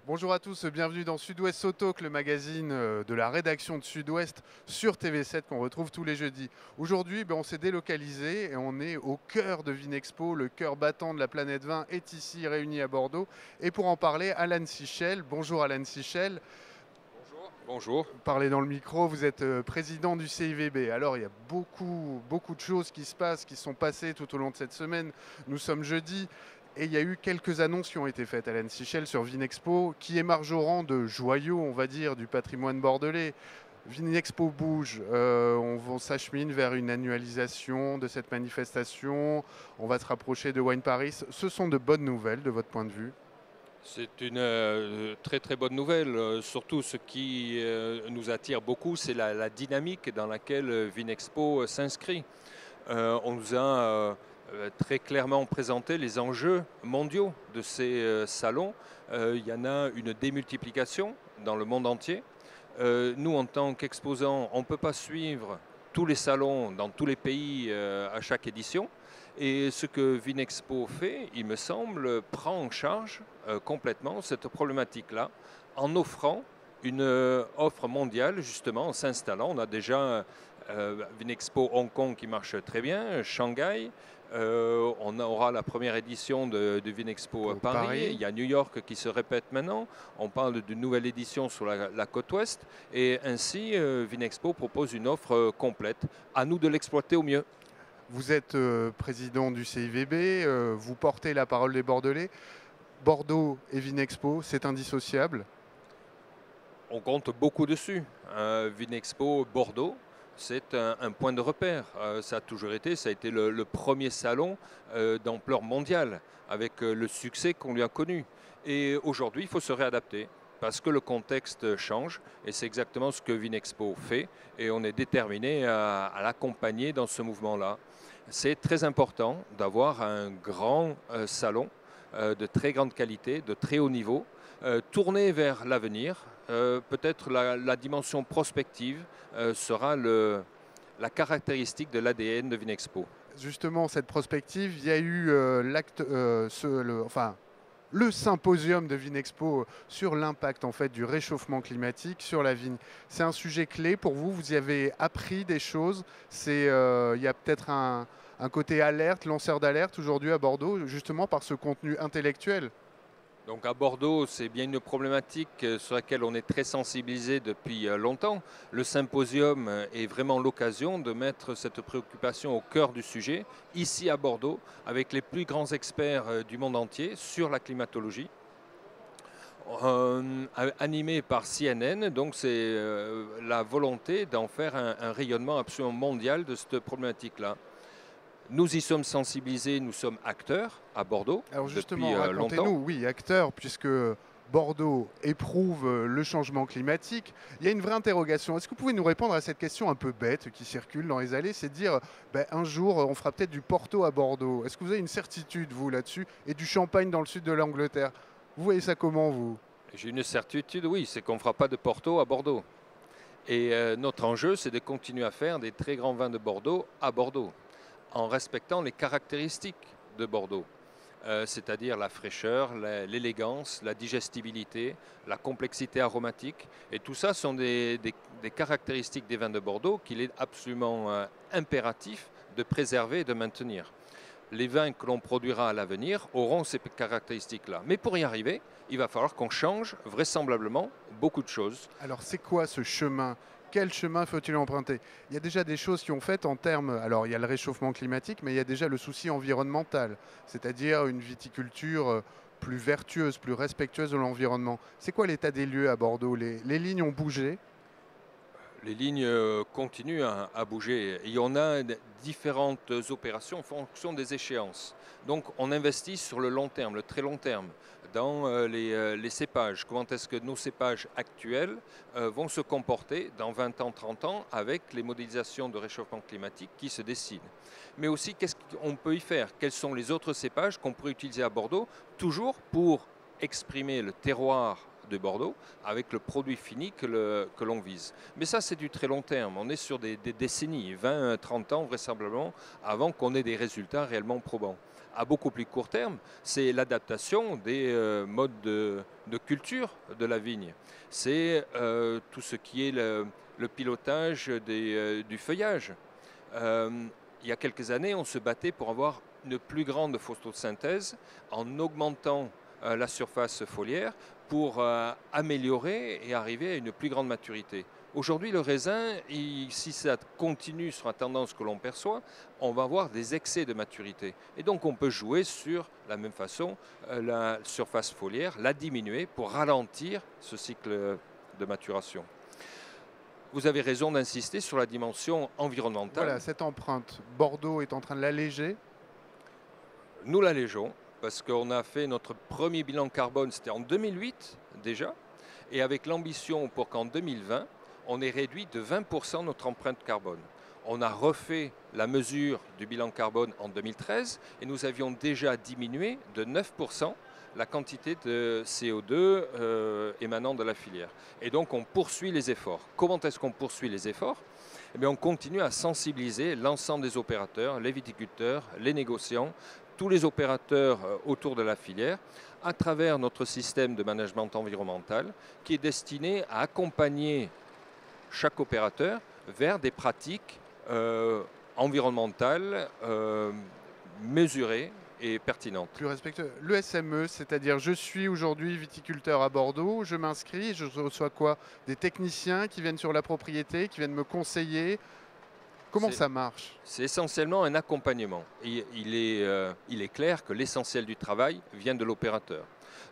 Bonjour à tous, bienvenue dans Sud-Ouest Auto, le magazine de la rédaction de Sud-Ouest sur TV7 qu'on retrouve tous les jeudis. Aujourd'hui, on s'est délocalisé et on est au cœur de Vinexpo, le cœur battant de la planète vin est ici réuni à Bordeaux. Et pour en parler, Alan Sichel. Bonjour Alan Sichel. Bonjour. Parlez dans le micro, vous êtes président du CIVB. Alors il y a beaucoup de choses qui se passent, qui sont passées tout au long de cette semaine. Nous sommes jeudi. Et il y a eu quelques annonces qui ont été faites, Alan Sichel, sur Vinexpo, qui émargent au rang de joyaux, on va dire, du patrimoine bordelais. Vinexpo bouge, on s'achemine vers une annualisation de cette manifestation, on va se rapprocher de Wine Paris. Ce sont de bonnes nouvelles de votre point de vue? C'est une très très bonne nouvelle. Surtout ce qui nous attire beaucoup, c'est la dynamique dans laquelle Vinexpo s'inscrit. On nous a très clairement présenté les enjeux mondiaux de ces salons. Il y en a une démultiplication dans le monde entier. Nous, en tant qu'exposants, on ne peut pas suivre tous les salons dans tous les pays à chaque édition. Et ce que Vinexpo fait, il me semble, prend en charge complètement cette problématique-là en offrant une offre mondiale, justement, en s'installant. On a déjà Vinexpo Hong Kong qui marche très bien, Shanghai. On aura la première édition de Vinexpo Paris. Il y a New York qui se répète maintenant. On parle d'une nouvelle édition sur la côte ouest. Et ainsi, Vinexpo propose une offre complète. À nous de l'exploiter au mieux. Vous êtes président du CIVB, vous portez la parole des Bordelais. Bordeaux et Vinexpo, c'est indissociable? On compte beaucoup dessus. Vinexpo Bordeaux, c'est un point de repère. Ça a toujours été, ça a été le premier salon d'ampleur mondiale, avec le succès qu'on lui a connu. Et aujourd'hui, il faut se réadapter, parce que le contexte change, et c'est exactement ce que Vinexpo fait, et on est déterminé à l'accompagner dans ce mouvement-là. C'est très important d'avoir un grand salon de très grande qualité, de très haut niveau, tourné vers l'avenir. Peut-être la dimension prospective sera la caractéristique de l'ADN de Vinexpo. Justement, cette prospective, il y a eu le symposium de Vinexpo sur l'impact en fait du réchauffement climatique sur la vigne. C'est un sujet clé pour vous. Vous y avez appris des choses. Il y a peut-être un côté alerte, lanceur d'alerte aujourd'hui à Bordeaux, justement par ce contenu intellectuel. Donc à Bordeaux, c'est bien une problématique sur laquelle on est très sensibilisé depuis longtemps. Le symposium est vraiment l'occasion de mettre cette préoccupation au cœur du sujet, ici à Bordeaux, avec les plus grands experts du monde entier sur la climatologie. Animé par CNN, donc c'est la volonté d'en faire un rayonnement absolument mondial de cette problématique-là. Nous y sommes sensibilisés, nous sommes acteurs à Bordeaux. Alors justement, depuis longtemps. racontez-nous, oui, acteur, puisque Bordeaux éprouve le changement climatique. Il y a une vraie interrogation. Est-ce que vous pouvez nous répondre à cette question un peu bête qui circule dans les allées? C'est de dire, un jour, on fera peut-être du Porto à Bordeaux. Est-ce que vous avez une certitude, vous, là-dessus? Et du champagne dans le sud de l'Angleterre. Vous voyez ça comment, vous? J'ai une certitude, oui, c'est qu'on ne fera pas de Porto à Bordeaux. Et notre enjeu, c'est de continuer à faire des très grands vins de Bordeaux à Bordeaux, en respectant les caractéristiques de Bordeaux, c'est-à-dire la fraîcheur, l'élégance, la digestibilité, la complexité aromatique. Et tout ça sont des caractéristiques des vins de Bordeaux qu'il est absolument impératif de préserver et de maintenir. Les vins que l'on produira à l'avenir auront ces caractéristiques-là. Mais pour y arriver, il va falloir qu'on change vraisemblablement beaucoup de choses. Alors, c'est quoi ce chemin? Quel chemin faut-il emprunter? Il y a déjà des choses qui ont fait en termes... Alors, il y a le réchauffement climatique, mais il y a déjà le souci environnemental, c'est-à-dire une viticulture plus vertueuse, plus respectueuse de l'environnement. C'est quoi l'état des lieux à Bordeaux? Les lignes ont bougé. Les lignes continuent à bouger et on a différentes opérations en fonction des échéances. Donc on investit sur le long terme, le très long terme, dans les cépages. Comment est-ce que nos cépages actuels vont se comporter dans 20 ans, 30 ans avec les modélisations de réchauffement climatique qui se dessinent. Mais aussi qu'est-ce qu'on peut y faire? Quels sont les autres cépages qu'on pourrait utiliser à Bordeaux, toujours pour exprimer le terroir de Bordeaux avec le produit fini que l'on vise. Mais ça, c'est du très long terme. On est sur des décennies, 20, 30 ans vraisemblablement, avant qu'on ait des résultats réellement probants. À beaucoup plus court terme, c'est l'adaptation des modes de culture de la vigne. C'est tout ce qui est le pilotage du feuillage. Il y a quelques années, on se battait pour avoir une plus grande photosynthèse en augmentant la surface foliaire pour améliorer et arriver à une plus grande maturité. Aujourd'hui, le raisin, si ça continue sur la tendance que l'on perçoit, on va avoir des excès de maturité. Et donc, on peut jouer sur la même façon la surface foliaire, la diminuer pour ralentir ce cycle de maturation. Vous avez raison d'insister sur la dimension environnementale. Voilà, cette empreinte, Bordeaux est en train de l'alléger. Nous l'allégeons parce qu'on a fait notre premier bilan carbone, c'était en 2008 déjà, et avec l'ambition pour qu'en 2020, on ait réduit de 20% notre empreinte carbone. On a refait la mesure du bilan carbone en 2013 et nous avions déjà diminué de 9% la quantité de CO2 émanant de la filière. Et donc on poursuit les efforts. Comment est-ce qu'on poursuit les efforts ? Eh bien, on continue à sensibiliser l'ensemble des opérateurs, les viticulteurs, les négociants, tous les opérateurs autour de la filière, à travers notre système de management environnemental qui est destiné à accompagner chaque opérateur vers des pratiques environnementales mesurées et pertinentes. Plus respectueux. Le SME, c'est-à-dire je suis aujourd'hui viticulteur à Bordeaux, je m'inscris et je reçois quoi? Des techniciens qui viennent sur la propriété, qui viennent me conseiller. Comment ça marche? C'est essentiellement un accompagnement. Et il est clair que l'essentiel du travail vient de l'opérateur.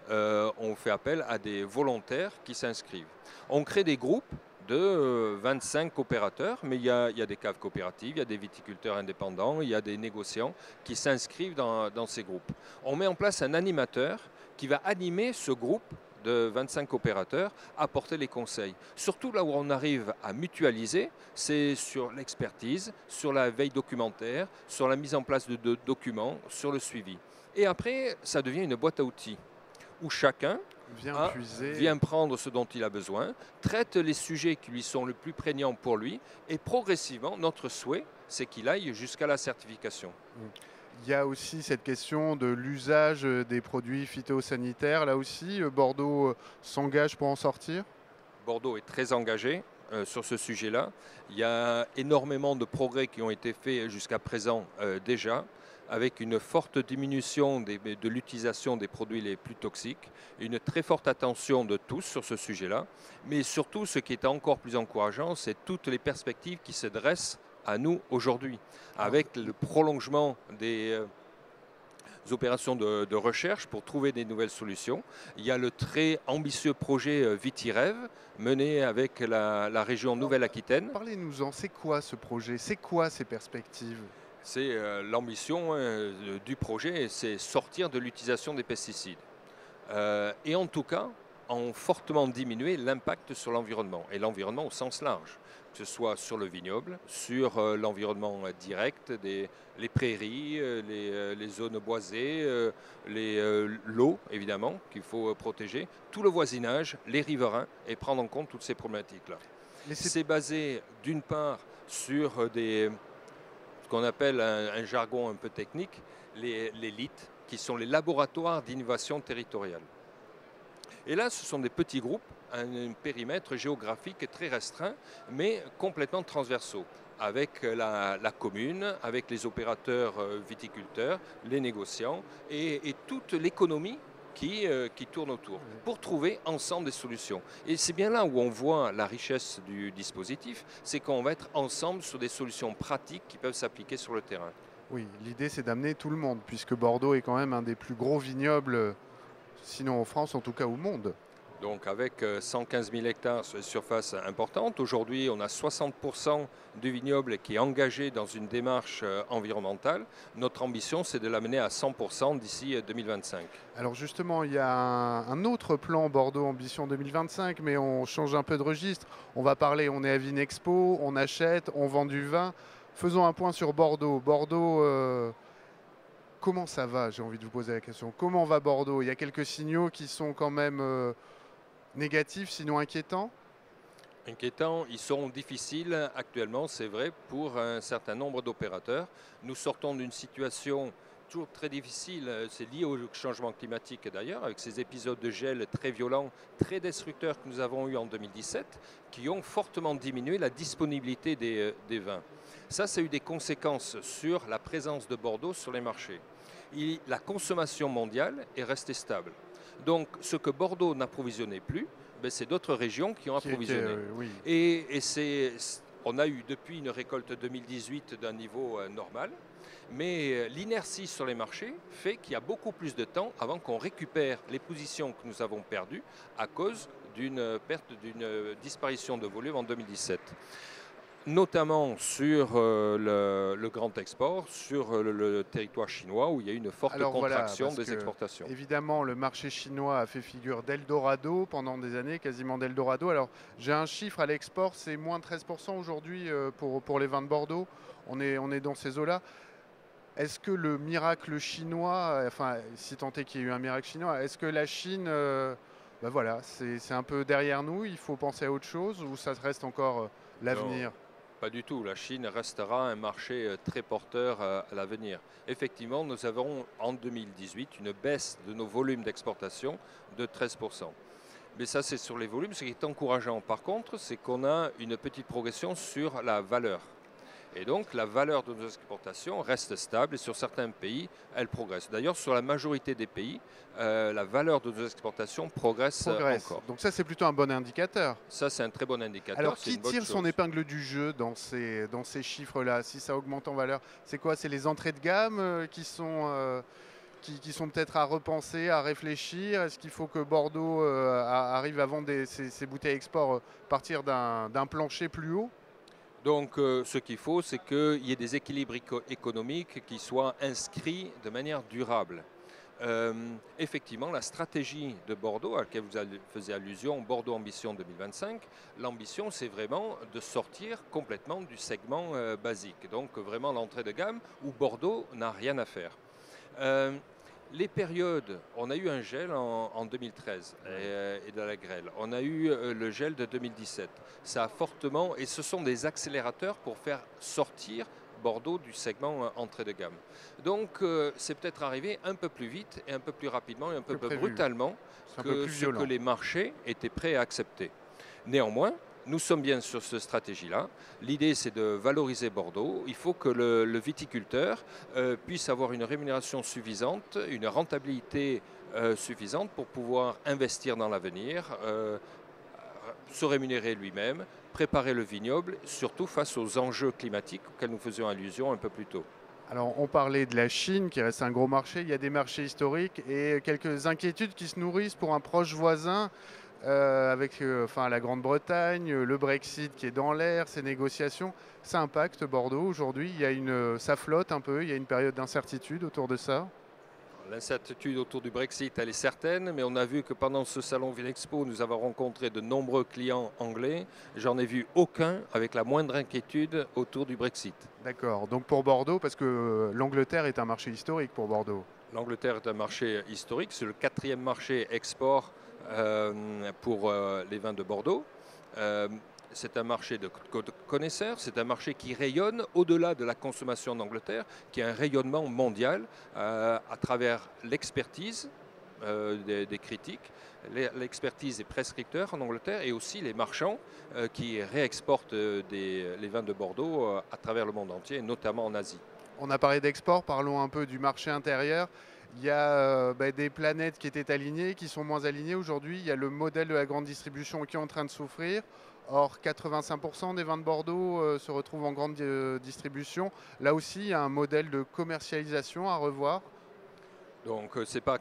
On fait appel à des volontaires qui s'inscrivent. On crée des groupes de 25 opérateurs, mais il y a des caves coopératives, il y a des viticulteurs indépendants, il y a des négociants qui s'inscrivent dans ces groupes. On met en place un animateur qui va animer ce groupe de 25 opérateurs, apporter les conseils. Surtout là où on arrive à mutualiser, c'est sur l'expertise, sur la veille documentaire, sur la mise en place de documents, sur le suivi. Et après, ça devient une boîte à outils où chacun vient prendre ce dont il a besoin, traite les sujets qui lui sont le plus prégnants pour lui, et progressivement, notre souhait, c'est qu'il aille jusqu'à la certification. Il y a aussi cette question de l'usage des produits phytosanitaires. Là aussi, Bordeaux s'engage pour en sortir? Bordeaux est très engagé sur ce sujet-là. Il y a énormément de progrès qui ont été faits jusqu'à présent déjà, avec une forte diminution de l'utilisation des produits les plus toxiques, une très forte attention de tous sur ce sujet-là. Mais surtout, ce qui est encore plus encourageant, c'est toutes les perspectives qui se dressent à nous aujourd'hui, avec le prolongement des opérations de recherche pour trouver des nouvelles solutions. Il y a le très ambitieux projet VitiRêve mené avec la région Nouvelle-Aquitaine. Parlez-nous-en, c'est quoi ce projet? C'est quoi ces perspectives? C'est l'ambition du projet, c'est sortir de l'utilisation des pesticides. Et en tout cas, en fortement diminuer l'impact sur l'environnement, et l'environnement au sens large, que ce soit sur le vignoble, sur l'environnement direct, les prairies, les zones boisées, l'eau évidemment qu'il faut protéger, tout le voisinage, les riverains, et prendre en compte toutes ces problématiques-là. C'est basé d'une part sur ce qu'on appelle un jargon un peu technique, les LIT, qui sont les laboratoires d'innovation territoriale. Et là, ce sont des petits groupes, un périmètre géographique très restreint, mais complètement transversaux, avec la commune, avec les opérateurs viticulteurs, les négociants et toute l'économie qui tourne autour, pour trouver ensemble des solutions. Et c'est bien là où on voit la richesse du dispositif, c'est qu'on va être ensemble sur des solutions pratiques qui peuvent s'appliquer sur le terrain. Oui, l'idée c'est d'amener tout le monde, puisque Bordeaux est quand même un des plus gros vignobles, sinon en France, en tout cas au monde. Donc avec 115 000 hectares sur une surface importante, aujourd'hui on a 60% du vignoble qui est engagé dans une démarche environnementale. Notre ambition c'est de l'amener à 100% d'ici 2025. Alors justement, il y a un autre plan Bordeaux Ambition 2025, mais on change un peu de registre. On va parler, on est à Vinexpo, on achète, on vend du vin. Faisons un point sur Bordeaux. Bordeaux, comment ça va? J'ai envie de vous poser la question. Comment va Bordeaux? Il y a quelques signaux qui sont quand même Négatif, sinon inquiétant? Inquiétants, ils sont difficiles actuellement, c'est vrai, pour un certain nombre d'opérateurs. Nous sortons d'une situation toujours très difficile, c'est lié au changement climatique d'ailleurs, avec ces épisodes de gel très violents, très destructeurs que nous avons eus en 2017, qui ont fortement diminué la disponibilité des vins. Ça a eu des conséquences sur la présence de Bordeaux sur les marchés. La consommation mondiale est restée stable. Donc ce que Bordeaux n'approvisionnait plus, ben, c'est d'autres régions qui ont approvisionné. Oui. On a eu depuis une récolte 2018 d'un niveau normal, mais l'inertie sur les marchés fait qu'il y a beaucoup plus de temps avant qu'on récupère les positions que nous avons perdues à cause d'une disparition de volume en 2017. Notamment sur le grand export, sur le territoire chinois où il y a eu une forte contraction des exportations. Évidemment, le marché chinois a fait figure d'Eldorado pendant des années, quasiment d'Eldorado. Alors, j'ai un chiffre à l'export, c'est moins 13% aujourd'hui pour les vins de Bordeaux. On est dans ces eaux-là. Est-ce que le miracle chinois, enfin, si tant est qu'il y ait eu un miracle chinois, est-ce que la Chine, ben voilà, c'est un peu derrière nous, il faut penser à autre chose ou ça reste encore l'avenir? Pas du tout. La Chine restera un marché très porteur à l'avenir. Effectivement, nous avons en 2018 une baisse de nos volumes d'exportation de 13%. Mais ça, c'est sur les volumes. Ce qui est encourageant, par contre, c'est qu'on a une petite progression sur la valeur. Et donc, la valeur de nos exportations reste stable et sur certains pays, elle progresse. D'ailleurs, sur la majorité des pays, la valeur de nos exportations progresse encore. Donc ça, c'est plutôt un bon indicateur. Ça, c'est un très bon indicateur. Alors, qui tire son épingle du jeu dans ces chiffres-là, si ça augmente en valeur? C'est quoi? C'est les entrées de gamme qui sont peut-être à repenser, à réfléchir? Est-ce qu'il faut que Bordeaux arrive à vendre ses bouteilles export partir d'un plancher plus haut? Donc ce qu'il faut, c'est qu'il y ait des équilibres économiques qui soient inscrits de manière durable. Effectivement, la stratégie de Bordeaux, à laquelle vous faisiez allusion, Bordeaux Ambition 2025, l'ambition, c'est vraiment de sortir complètement du segment basique. Donc vraiment l'entrée de gamme où Bordeaux n'a rien à faire. Les périodes, on a eu un gel en 2013 et de la grêle. On a eu le gel de 2017. Ça a fortement, et ce sont des accélérateurs pour faire sortir Bordeaux du segment entrée de gamme. Donc c'est peut-être arrivé un peu plus vite et un peu plus rapidement et un peu plus brutalement que ce que les marchés étaient prêts à accepter. Néanmoins, nous sommes bien sur cette stratégie-là. L'idée, c'est de valoriser Bordeaux. Il faut que le viticulteur puisse avoir une rémunération suffisante, une rentabilité suffisante pour pouvoir investir dans l'avenir, se rémunérer lui-même, préparer le vignoble, surtout face aux enjeux climatiques auxquels nous faisions allusion un peu plus tôt. Alors, on parlait de la Chine, qui reste un gros marché. Il y a des marchés historiques et quelques inquiétudes qui se nourrissent pour un proche voisin. Avec la Grande-Bretagne, le Brexit qui est dans l'air, ces négociations, ça impacte Bordeaux aujourd'hui. Ça flotte un peu, il y a une période d'incertitude autour de ça. L'incertitude autour du Brexit, elle est certaine, mais on a vu que pendant ce salon Vinexpo, nous avons rencontré de nombreux clients anglais. J'en ai vu aucun avec la moindre inquiétude autour du Brexit. D'accord, donc pour Bordeaux, parce que l'Angleterre est un marché historique pour Bordeaux. L'Angleterre est un marché historique, c'est le 4e marché export pour les vins de Bordeaux. C'est un marché de connaisseurs, c'est un marché qui rayonne au-delà de la consommation d'Angleterre, qui a un rayonnement mondial à travers l'expertise des critiques, l'expertise des prescripteurs en Angleterre et aussi les marchands qui réexportent les vins de Bordeaux à travers le monde entier, notamment en Asie. On a parlé d'export, parlons un peu du marché intérieur. Il y a des planètes qui étaient alignées, qui sont moins alignées aujourd'hui. Il y a le modèle de la grande distribution qui est en train de souffrir. Or, 85% des vins de Bordeaux se retrouvent en grande distribution. Là aussi, il y a un modèle de commercialisation à revoir. Donc, ce n'est pas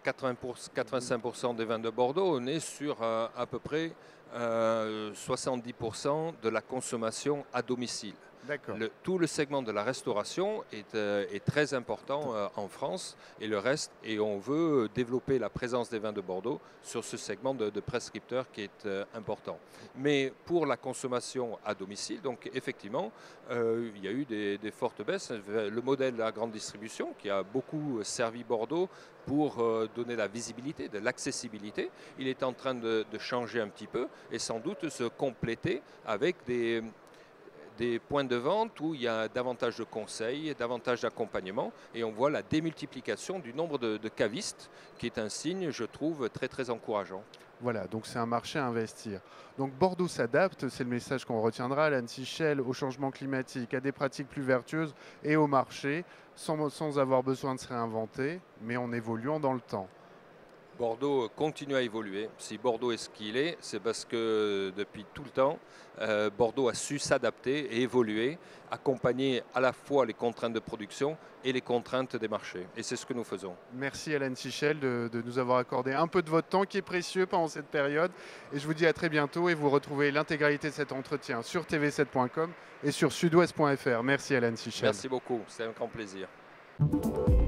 85% des vins de Bordeaux, on est sur à peu près 70% de la consommation à domicile. D'accord. Tout le segment de la restauration est très important en France et le reste, et on veut développer la présence des vins de Bordeaux sur ce segment de prescripteurs qui est important. Mais pour la consommation à domicile, donc effectivement, il y a eu des fortes baisses. Le modèle de la grande distribution qui a beaucoup servi Bordeaux pour donner la visibilité, de l'accessibilité, il est en train de changer un petit peu et sans doute se compléter avec des points de vente où il y a davantage de conseils, davantage d'accompagnement et on voit la démultiplication du nombre de cavistes qui est un signe, je trouve, très très encourageant. Voilà, donc c'est un marché à investir. Donc Bordeaux s'adapte, c'est le message qu'on retiendra, Alan Sichel, au changement climatique, à des pratiques plus vertueuses et au marché, sans avoir besoin de se réinventer, mais en évoluant dans le temps. Bordeaux continue à évoluer. Si Bordeaux est ce qu'il est, c'est parce que depuis tout le temps, Bordeaux a su s'adapter et évoluer, accompagner à la fois les contraintes de production et les contraintes des marchés. Et c'est ce que nous faisons. Merci Alan Sichel de nous avoir accordé un peu de votre temps qui est précieux pendant cette période. Et je vous dis à très bientôt et vous retrouvez l'intégralité de cet entretien sur tv7.com et sur sudouest.fr. Merci Alan Sichel. Merci beaucoup, c'était un grand plaisir.